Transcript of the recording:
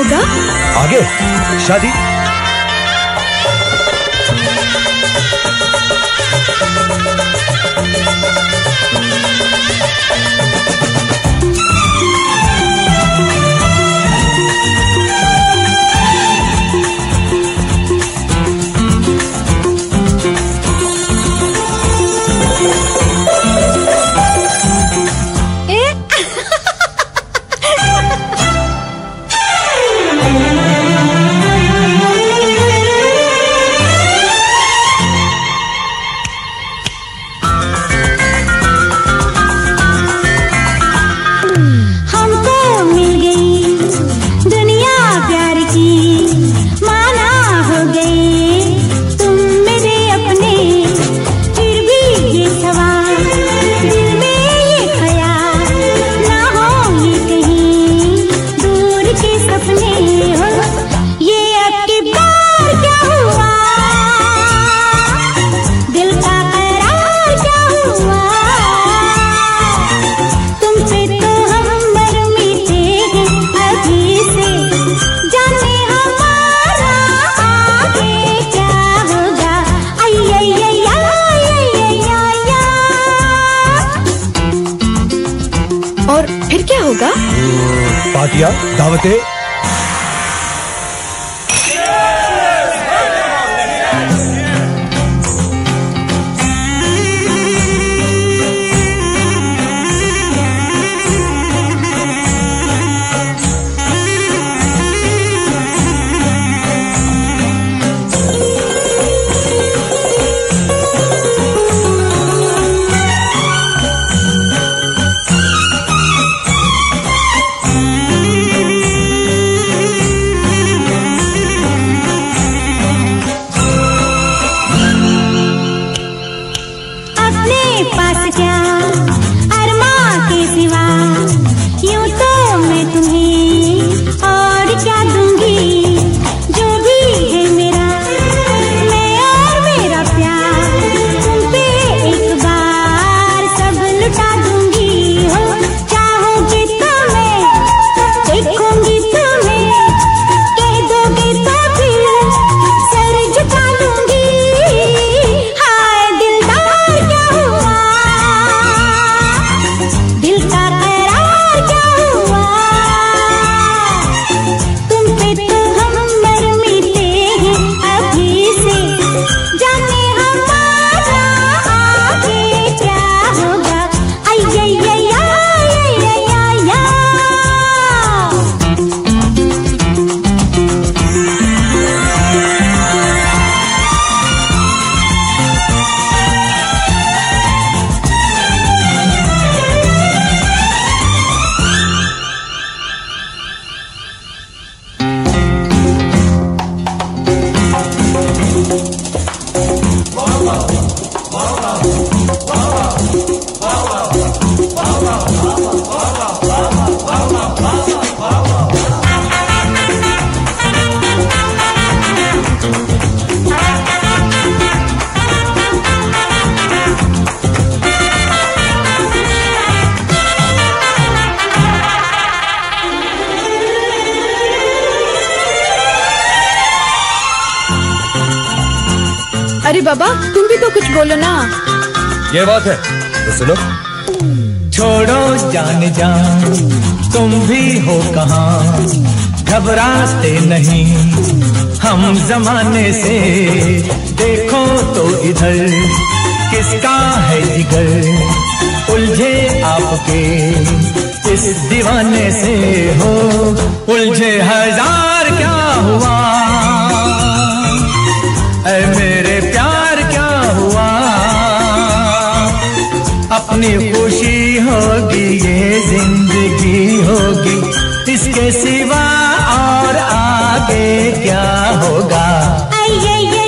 होगा? आगे शादी। और फिर क्या होगा? पार्टियां, दावतें। अरे बाबा, तुम भी तो कुछ बोलो ना। ये बात है तो सुनो। छोड़ो जान जान, तुम भी हो कहाँ, घबराते नहीं हम जमाने से। देखो तो इधर किसका है जिगर, उलझे आपके इस दीवाने से हो। उलझे हजार क्या हुआ, ऐ मेरे प्यार क्या हुआ। अपनी खुशी होगी ये जिंदगी होगी, इसके सिवा और आगे क्या होगा।